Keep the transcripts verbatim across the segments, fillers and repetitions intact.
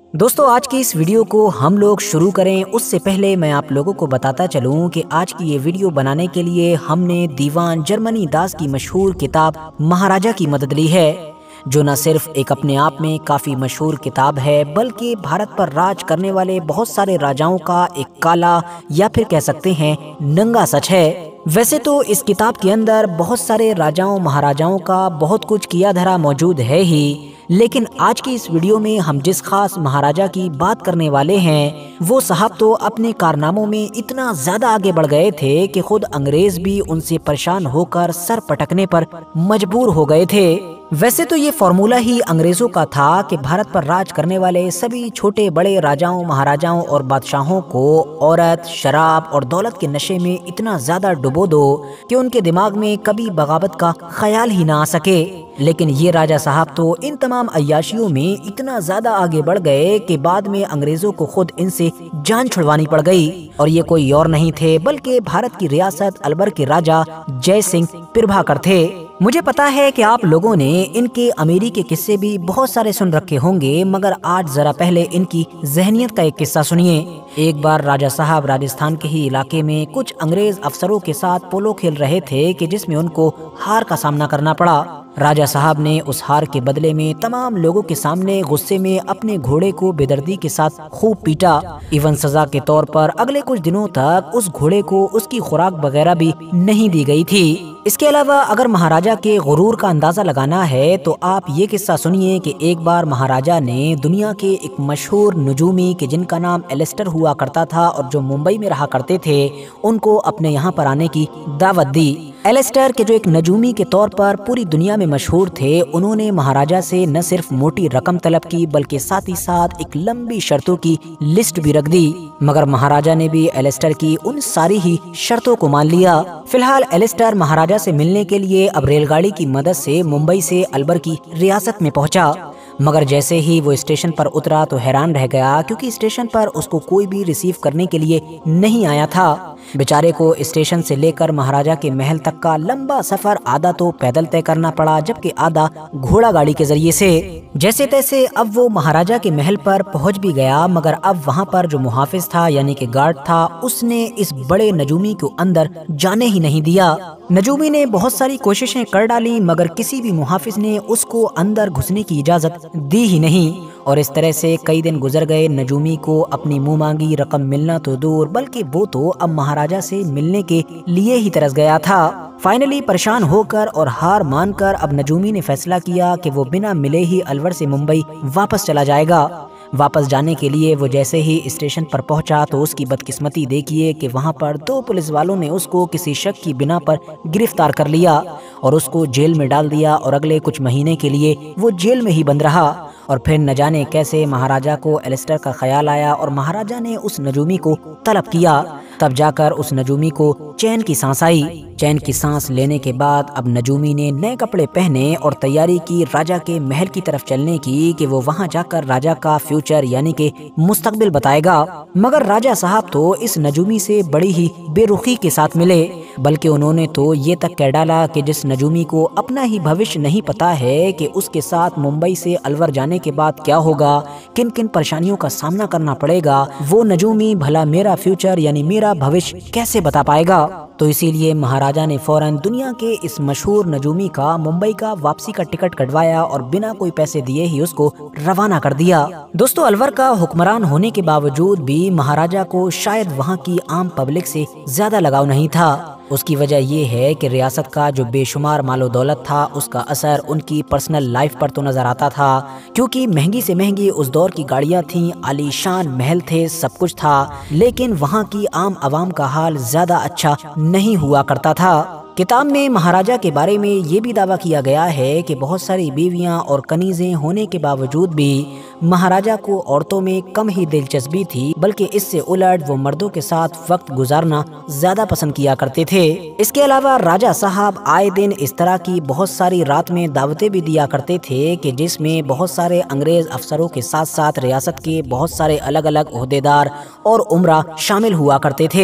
دوستو آج کی اس ویڈیو کو ہم لوگ شروع کریں اس سے پہلے میں آپ لوگوں کو بتاتا چلوں کہ آج کی یہ ویڈیو بنانے کے لیے ہم نے دیوان جرمنی داس کی مشہور کتاب مہاراجا کی مدد لی ہے، جو نہ صرف ایک اپنے آپ میں کافی مشہور کتاب ہے بلکہ بھارت پر راج کرنے والے بہت سارے راجاؤں کا ایک کالا یا پھر کہہ سکتے ہیں ننگا سچ ہے۔ ویسے تو اس کتاب کے اندر بہت سارے راجاؤں مہاراجاؤں کا بہت کچھ کیا دھرا موجود ہے ہی، لیکن آج کی اس ویڈیو میں ہم جس خاص مہاراجا کی بات کرنے والے ہیں وہ صاحب تو اپنے کارناموں میں اتنا زیادہ آگے بڑھ گئے تھے کہ خود انگریز بھی ان سے پریشان ہو کر سر پٹکنے پر مجبور ہو گئے تھے۔ ویسے تو یہ فارمولہ ہی انگریزوں کا تھا کہ بھارت پر راج کرنے والے سبھی چھوٹے بڑے راجاؤں مہاراجاؤں اور بادشاہوں کو عورت، شراب اور دولت کے نشے میں اتنا زیادہ ڈبو دو کہ ان کے دماغ میں کبھی بغاوت کا خیال ہی نہ آ سکے۔ لیکن یہ راجا صاحب تو ان تمام عیاشیوں میں اتنا زیادہ آگے بڑھ گئے کہ بعد میں انگریزوں کو خود ان سے جان چھڑوانی پڑ گئی، اور یہ کوئی اور نہیں تھے بلکہ بھارت کی ریاست الور کے راجا جے سنگھ پربھاکر تھے۔ مجھے پتا ہے کہ آپ لوگوں نے ان کے امیری کے قصے بھی بہت سارے سن رکھے ہوں گے، مگر آج ذرا پہلے ان کی ذہنیت کا ایک قصہ سنیے۔ ایک بار راجا صاحب راجستھان کے ہی علاقے میں کچھ انگریز افسروں کے ساتھ پولو کھیل رہے تھے کہ جس میں ان کو ہار کا سامنا کرنا پڑا۔ راجا صاحب نے اس ہار کے بدلے میں تمام لوگوں کے سامنے غصے میں اپنے گھوڑے کو بے دردی کے ساتھ خوب پیٹا۔ ایون سزا کے طور پر اگلے کچھ دنوں تک اس گھوڑے کو اس کی خوراک وغیرہ بھی نہیں دی گئی تھی۔ اس کے علاوہ اگر مہاراجا کے غرور کا اندازہ لگانا ہے تو آپ یہ قصہ سنیے کہ ایک بار مہاراجا نے دنیا کے ایک مشہور نجومی کہ جن کا نام ایلسٹر ہوا کرتا تھا اور جو ممبئی میں رہا کرتے تھے ان کو اپنے یہاں پر آنے کی دعوت دی۔ ایلسٹر کے جو ایک نجومی کے طور پر پوری دنیا میں مشہور تھے، انہوں نے مہاراجا سے نہ صرف موٹی رقم طلب کی بلکہ ساتھ ہی ساتھ ایک لمبی شرطوں کی لسٹ بھی رکھ دی، مگر مہاراجا نے بھی ایلسٹر کی ان ساری ہی شرطوں کو مان لیا۔ فی الحال ایلسٹر مہاراجا سے ملنے کے لیے اب ریل گاڑی کی مدد سے ممبئی سے الور کی ریاست میں پہنچا، مگر جیسے ہی وہ اسٹیشن پر اترا تو حیران رہ گیا کیونکہ اسٹیشن پر اس کو کوئی بھی ریسیو کرنے کے لیے نہیں آیا تھا۔ بیچارے کو اسٹیشن سے لے کر مہاراجا کے محل تک کا لمبا سفر آدھا تو پیدل طے کرنا پڑا جبکہ آدھا گھوڑا گاڑی کے ذریعے سے۔ جیسے تیسے اب وہ مہاراجا کے محل پر پہنچ بھی گیا، مگر اب وہاں پر جو محافظ تھا یعنی کہ گارڈ تھا اس نے اس بڑے نجومی کو اندر جانے ہی نہیں دیا۔ نجومی نے بہت ساری کوششیں کر ڈالی مگر کسی بھی محافظ نے اس کو اندر گھسنے کی اجازت دی ہی نہیں، اور اس طرح سے کئی دن گزر گئے۔ نجومی کو اپنی منہ مانگی رقم ملنا تو دور بلکہ وہ تو اب مہاراجا سے ملنے کے لیے ہی ترس گیا تھا۔ فائنلی پریشان ہو کر اور ہار مان کر اب نجومی نے فیصلہ کیا کہ وہ بنا ملے ہی الور سے ممبئی واپس چلا جائے گا۔ واپس جانے کے لیے وہ جیسے ہی اسٹیشن پر پہنچا تو اس کی بدقسمتی دیکھیے کہ وہاں پر دو پولیس والوں نے اس کو کسی شک کی بنا پر گرفتار کر لیا اور اس کو جیل میں ڈال دیا، اور اگلے کچھ مہینے کے لیے وہ جیل میں ہی بند رہا۔ اور پھر نہ جانے کیسے مہاراجا کو ایلسٹر کا خیال آیا اور مہاراجا نے اس نجومی کو طلب کیا، تب جا کر اس نجومی کو چین کی سانس آئی۔ چین کی سانس لینے کے بعد اب نجومی نے نئے کپڑے پہنے اور تیاری کی راجا کے محل کی طرف چلنے کی کہ وہ وہاں جا کر راجا کا فیوچر یعنی کہ مستقبل بتائے گا، مگر راجا صاحب تو اس نجومی سے بڑی ہی بے رخی کے ساتھ ملے، بلکہ انہوں نے تو یہ تک کہہ ڈالا کہ جس نجومی کو اپنا ہی بھوشیہ نہیں پتا ہے کہ اس کے ساتھ ممبئی سے الور جانے کے بعد کیا ہوگا، کن کن پریشانیوں کا سامنا کرنا پڑے گا، وہ نجومی بھلا میرا فیوچر یعنی میرا بھوشیہ کیسے بتا پائے گا۔ تو اسی لیے مہاراجا نے فوراً دنیا کے اس مشہور نجومی کا ممبئی کا واپسی کا ٹکٹ کٹوایا اور بنا کوئی پیسے دیے ہی اس کو روانہ کر دیا۔ دوستو الور کا حکمران ہونے کے باوجود بھی مہاراجا کو شاید وہاں کی عام پبلک سے زیادہ لگاؤ نہیں تھا۔ اس کی وجہ یہ ہے کہ ریاست کا جو بے شمار مال و دولت تھا اس کا اثر ان کی پرسنل لائف پر تو نظر آتا تھا، کیونکہ مہنگی سے مہنگی اس دور کی گاڑیاں تھیں، عالی شان محل تھے، سب کچھ تھا، لیکن وہاں کی عام عوام کا حال زیادہ اچھا نہیں ہوا کرتا تھا۔ کتاب میں مہاراجا کے بارے میں یہ بھی دعویٰ کیا گیا ہے کہ بہت ساری بیویاں اور کنیزیں ہونے کے باوجود بھی مہاراجا کو عورتوں میں کم ہی دلچسپی تھی، بلکہ اس سے الٹ وہ مردوں کے ساتھ وقت گزارنا زیادہ پسند کیا کرتے تھے۔ اس کے علاوہ راجا صاحب آئے دن اس طرح کی بہت ساری رات میں دعوتیں بھی دیا کرتے تھے کہ جس میں بہت سارے انگریز افسروں کے ساتھ ساتھ ریاست کے بہت سارے الگ الگ عہدیدار اور عمرہ شامل ہوا کرتے تھے۔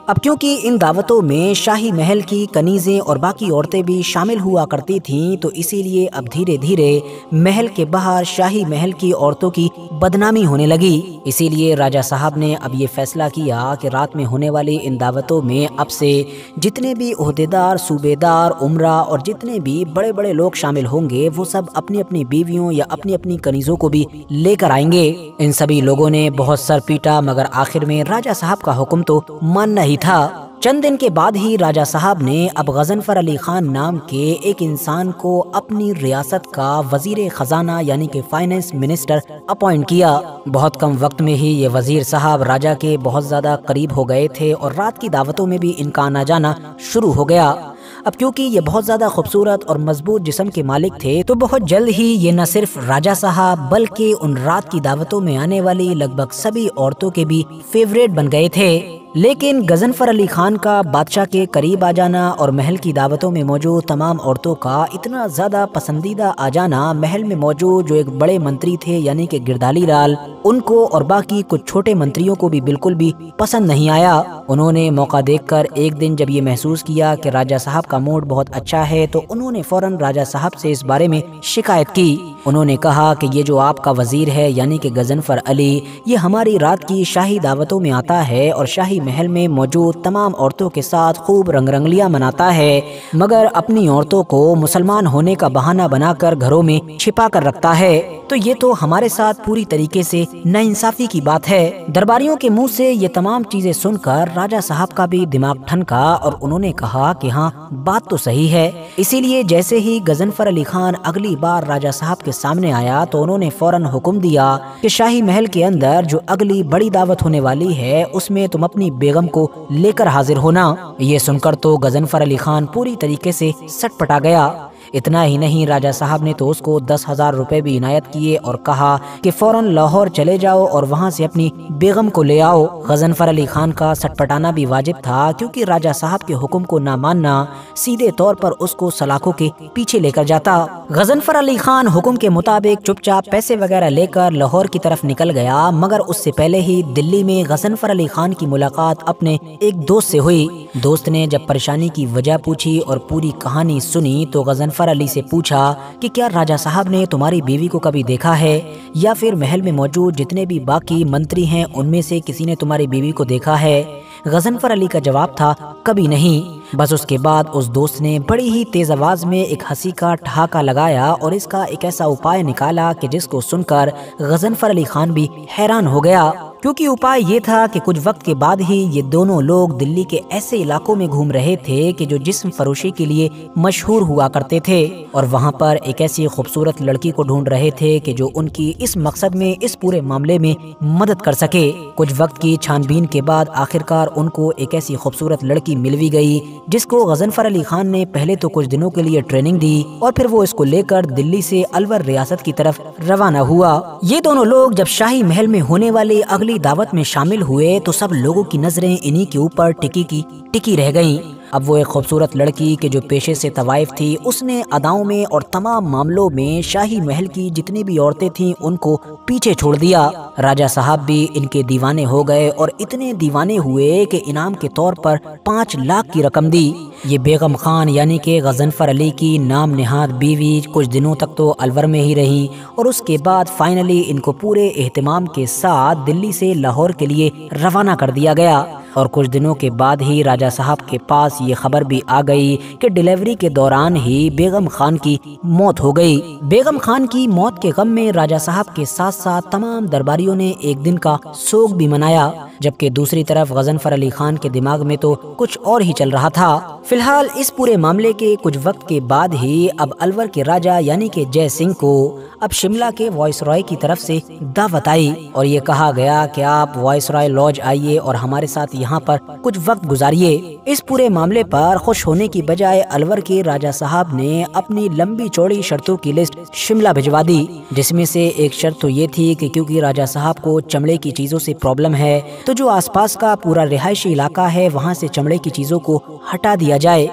اب کیونکہ ان دعوتوں میں شاہی محل کی کنیزیں اور باقی عورتیں بھی شامل ہوا کرتی تھیں تو اسی لیے اب دھیرے دھیرے محل کے باہر شاہی محل کی عورتوں کی بدنامی ہونے لگی۔ اسی لیے راجہ صاحب نے اب یہ فیصلہ کیا کہ رات میں ہونے والی ان دعوتوں میں اب سے جتنے بھی عہدیدار، صوبے دار، عمرہ اور جتنے بھی بڑے بڑے لوگ شامل ہوں گے وہ سب اپنی اپنی بیویوں یا اپنی اپنی کنیزوں کو بھی لے کر آئیں گے۔ ان سبھی لوگوں نے بہت سر پیٹا مگر آخر میں راجہ صاحب کا حکم تو ماننا ہی تھا۔ چند دن کے بعد ہی راجہ صاحب نے اب غضنفر علی خان نام کے ایک انسان کو اپنی ریاست کا وزیر خزانہ یعنی کہ فائنانس منسٹر اپوائنٹ کیا۔ بہت کم وقت میں ہی یہ وزیر صاحب راجہ کے بہت زیادہ قریب ہو گئے تھے اور رات کی دعوتوں میں بھی ان کا آنا جانا شروع ہو گیا۔ اب کیونکہ یہ بہت زیادہ خوبصورت اور مضبوط جسم کے مالک تھے تو بہت جلد ہی یہ نہ صرف راجہ صاحب بلکہ ان رات کی دعوتوں میں آنے والی لگ بھگ سبھی عورتوں کے بھی فیوریٹ بن گئے تھے۔ لیکن غضنفر علی خان کا بادشاہ کے قریب آ جانا اور محل کی دعوتوں میں موجود تمام عورتوں کا اتنا زیادہ پسندیدہ آ جانا محل میں موجود جو ایک بڑے منتری تھے یعنی کہ گردالی لال ان کو اور باقی کچھ چھوٹے منتریوں کو بھی بالکل بھی پسند نہیں آیا۔ انہوں نے موقع دیکھ کر ایک دن جب یہ محسوس کیا کہ راجہ صاحب کا موڈ بہت اچھا ہے تو انہوں نے فوراً راجہ صاحب سے اس بارے میں شکایت کی۔ انہوں نے کہا کہ یہ جو آپ کا وزیر ہے یعنی کہ غضنفر علی یہ ہماری رات کی شاہی دعوتوں میں آتا ہے اور شاہی محل میں موجود تمام عورتوں کے ساتھ خوب رنگ رنگلیاں مناتا ہے مگر اپنی عورتوں کو مسلمان ہونے کا بہانہ بنا کر گھروں میں چھپا کر رکھتا ہے تو یہ تو ہمارے ساتھ پوری طریقے سے ناانصافی کی بات ہے۔ درباریوں کے منہ سے یہ تمام چیزیں سن کر راجہ صاحب کا بھی دماغ ٹھنکا اور انہوں نے کہا کہ ہاں بات تو صحیح ہے۔ اسی لیے جیسے ہی غضنفر علی خان اگلی بار راجہ صاحب کے سامنے آیا تو انہوں نے فوراً حکم دیا کہ شاہی محل کے اندر جو اگلی بڑی دعوت ہونے والی ہے اس میں تم اپنی بیگم کو لے کر حاضر ہونا۔ یہ سن کر تو غضنفر علی خان پوری طریقے سے سٹ پٹا گیا۔ اتنا ہی نہیں راجہ صاحب نے تو اس کو دس ہزار روپے بھی عنایت کیے اور کہا کہ فوراً لاہور چلے جاؤ اور وہاں سے اپنی بیگم کو لے آؤ۔ غضنفر علی خان کا سٹ پٹانا بھی واجب تھا کیونکہ راجہ صاحب کے حکم کو نہ ماننا سیدھے طور پر اس کو سلاخوں کے پیچھے لے کر جاتا۔ غضنفر علی خان حکم کے مطابق چپ چاپ پیسے وغیرہ لے کر لاہور کی طرف نکل گیا مگر اس سے پہلے ہی دلی میں غضنفر علی خان کی ملاقات اپنے ایک دوست سے ہوئی۔ دوست نے جب پریشانی کی وجہ پوچھی اور پوری کہانی سنی تو غضنفر علی سے پوچھا کہ کیا راجہ صاحب نے تمہاری بیوی کو کبھی دیکھا ہے یا پھر محل میں موجود جتنے بھی باقی منتری ہیں ان میں سے کسی نے تمہاری بیوی کو دیکھا ہے؟ غضنفر علی کا جواب تھا کبھی نہیں۔ بس اس کے بعد اس دوست نے بڑی ہی تیز آواز میں ایک ہنسی کا ٹھہاکہ لگایا اور اس کا ایک ایسا اپائے نکالا کہ جس کو سن کر غضنفر علی خان بھی حیران ہو گیا کیونکہ اپائے یہ تھا کہ کچھ وقت کے بعد ہی یہ دونوں لوگ دلی کے ایسے علاقوں میں گھوم رہے تھے کہ جو جسم فروشی کے لیے مشہور ہوا کرتے تھے اور وہاں پر ایک ایسی خوبصورت لڑکی کو ڈھونڈ رہے تھے کہ جو ان کی اس مقصد میں اس پورے معاملے میں مدد کر سکے۔ کچھ وقت کی چھان بین کے بعد آخرکار ان کو ایک ایسی خوبصورت لڑکی مل بھی گئی جس کو غضنفر علی خان نے پہلے تو کچھ دنوں کے لیے ٹریننگ دی اور پھر وہ اس کو لے کر دلی سے الور ریاست کی طرف روانہ ہوا۔ یہ دونوں لوگ جب شاہی محل میں ہونے والے اگلی دعوت میں شامل ہوئے تو سب لوگوں کی نظریں انہی کے اوپر ٹکی کی ٹکی رہ گئیں۔ اب وہ ایک خوبصورت لڑکی کے جو پیشے سے طوائف تھی اس نے اداؤں میں اور تمام معاملوں میں شاہی محل کی جتنی بھی عورتیں تھیں ان کو پیچھے چھوڑ دیا۔ راجہ صاحب بھی ان کے دیوانے ہو گئے اور اتنے دیوانے ہوئے کہ انعام کے طور پر پانچ لاکھ کی رقم دی۔ یہ بیگم خان یعنی کہ غضنفر علی کی نام نہاد بیوی کچھ دنوں تک تو الور میں ہی رہی اور اس کے بعد فائنلی ان کو پورے اہتمام کے ساتھ دلی سے لاہور کے لیے روانہ کر دیا گیا اور کچھ دنوں کے بعد ہی راجہ صاحب کے پاس یہ خبر بھی آ گئی کہ ڈیلیوری کے دوران ہی بیگم خان کی موت ہو گئی۔ بیگم خان کی موت کے غم میں راجہ صاحب کے ساتھ ساتھ تمام درباریوں نے ایک دن کا سوگ بھی منایا جبکہ دوسری طرف غضنفر علی خان کے دماغ میں تو کچھ اور ہی چل رہا تھا۔ فی الحال اس پورے معاملے کے کچھ وقت کے بعد ہی اب الور کے راجہ یعنی کہ جے سنگھ کو اب شملہ کے وائس رائے کی طرف سے دعوت آئی اور یہ کہا گیا کہ آپ وائس رائے لاج آئیے اور ہمارے ساتھ یہاں پر کچھ وقت گزاریے۔ اس پورے معاملے پر خوش ہونے کی بجائے الور کے راجہ صاحب نے اپنی لمبی چوڑی شرطوں کی لسٹ شملہ بھجوا دی جس میں سے ایک شرط تو یہ تھی کہ کیونکہ راجہ صاحب کو چمڑے کی چیزوں سے پرابلم ہے تو جو آس پاس کا پورا رہائشی علاقہ ہے وہاں سے چمڑے کی چیزوں کو ہٹا دیا جائے۔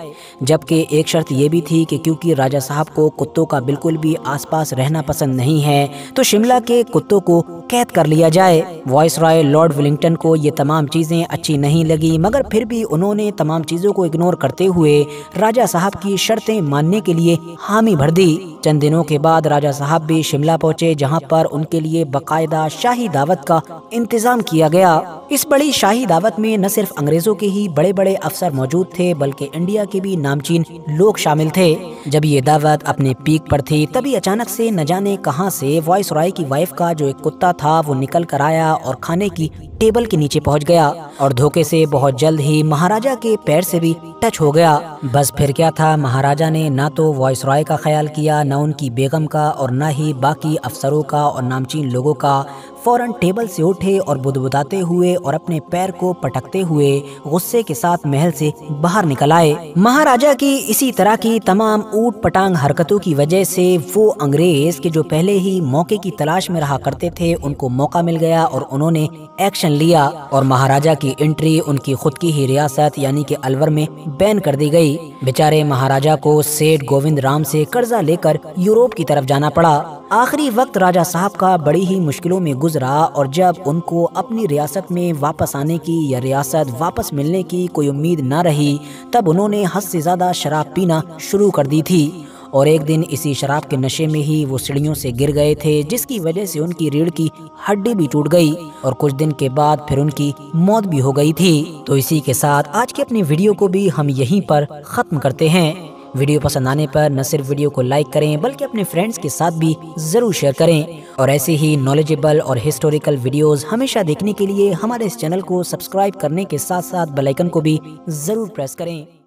जबकि एक शर्त ये भी थी कि क्योंकि राजा साहब को कुत्तों का बिल्कुल भी आसपास रहना पसंद नहीं है तो शिमला के कुत्तों को कैद कर लिया जाए। वाइसराय लॉर्ड वेलिंगटन को ये तमाम चीजें अच्छी नहीं लगी, मगर फिर भी उन्होंने तमाम चीजों को इग्नोर करते हुए राजा साहब की शर्तें मानने के लिए हामी भर दी। चंद दिनों के बाद राजा साहब भी शिमला पहुंचे, जहां पर उनके लिए बाकायदा शाही दावत का इंतजाम किया गया। इस बड़ी शाही दावत में न सिर्फ अंग्रेजों के ही बड़े बड़े अफसर मौजूद थे बल्कि इंडिया के भी नामचीन लोग शामिल थे। जब ये दावत अपने पीक पर थी तभी अचानक से न जाने कहां से वाइसराय की वाइफ का जो एक कुत्ता था वो निकल कर आया और खाने की टेबल के नीचे पहुंच गया और धोखे से बहुत जल्द ही महाराजा के पैर से भी टच हो गया। बस फिर क्या था, महाराजा ने ना तो वाइसराय का ख्याल किया, ना उनकी बेगम का और ना ही बाकी अफसरों का और नामचीन लोगों का। फौरन टेबल से उठे और बुदबुदाते हुए और अपने पैर को पटकते हुए गुस्से के साथ महल से बाहर निकल आए। महाराजा की इसी तरह की तमाम ऊट पटांग हरकतों की वजह से वो अंग्रेज के जो पहले ही मौके की तलाश में रहा करते थे उनको मौका मिल गया और उन्होंने एक्शन लिया और महाराजा की एंट्री उनकी खुद की ही रियासत यानी कि अलवर में बैन कर दी गई। बेचारे महाराजा को सेठ गोविंद राम से कर्जा लेकर यूरोप की तरफ जाना पड़ा। आखिरी वक्त राजा साहब का बड़ी ही मुश्किलों में गुजरा और जब उनको अपनी रियासत में वापस आने की या रियासत वापस मिलने की कोई उम्मीद न रही तब उन्होंने हद से ज्यादा शराब पीना शुरू कर दी थी और एक दिन इसी शराब के नशे में ही वो सीढ़ियों से गिर गए थे, जिसकी वजह से उनकी रीढ़ की हड्डी भी टूट गई और कुछ दिन के बाद फिर उनकी मौत भी हो गई थी। तो इसी के साथ आज की अपनी वीडियो को भी हम यहीं पर खत्म करते हैं। वीडियो पसंद आने पर न सिर्फ वीडियो को लाइक करें बल्कि अपने फ्रेंड्स के साथ भी जरूर शेयर करें और ऐसे ही नॉलेजेबल और हिस्टोरिकल वीडियोस हमेशा देखने के लिए हमारे इस चैनल को सब्सक्राइब करने के साथ साथ बेल आइकन को भी जरूर प्रेस करें।